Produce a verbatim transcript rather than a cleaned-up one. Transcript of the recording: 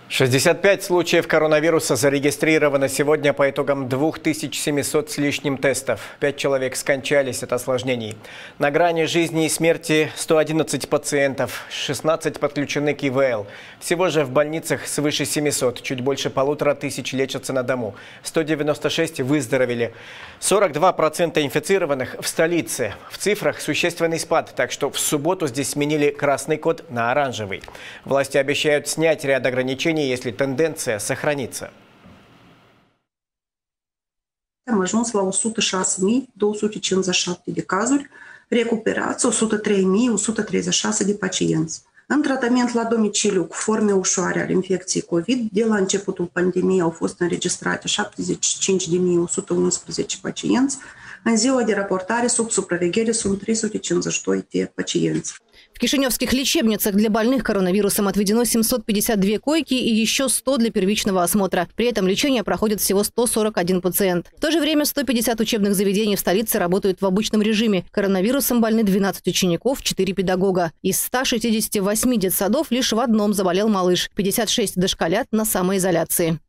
шестьдесят пять случаев коронавируса зарегистрировано сегодня по итогам двух тысяч семисот с лишним тестов. Пять человек скончались от осложнений. На грани жизни и смерти сто одиннадцать пациентов, шестнадцать подключены к И В Л. Всего же в больницах свыше семисот, чуть больше полутора тысяч лечатся на дому. сто девяносто шесть выздоровели. сорок два процента инфицированных в столице. В цифрах существенный спад, так что в субботу здесь сменили красный код на оранжевый. Власти обещают снять ряд ограничений, если тенденция сохранится. Am ajuns la o sută șase mii două sute cincizeci și șapte de cazuri, recuperați o sută trei mii o sută treizeci și șase de pacienți. În tratament la domiciliu cu forme ușoare ale infecției COVID, de la începutul pandemiei au fost înregistrate șaptezeci și cinci de mii o sută unsprezece pacienți. În ziua de raportare sub supraveghere sunt trei sute cincizeci și doi de pacienți. В кишиневских лечебницах для больных коронавирусом отведено семьсот пятьдесят две койки и еще сто для первичного осмотра. При этом лечение проходит всего сто сорок один пациент. В то же время сто пятьдесят учебных заведений в столице работают в обычном режиме. Коронавирусом больны двенадцать учеников, четыре педагога. Из ста шестидесяти восьми детсадов лишь в одном заболел малыш. пятьдесят шесть дошколят на самоизоляции.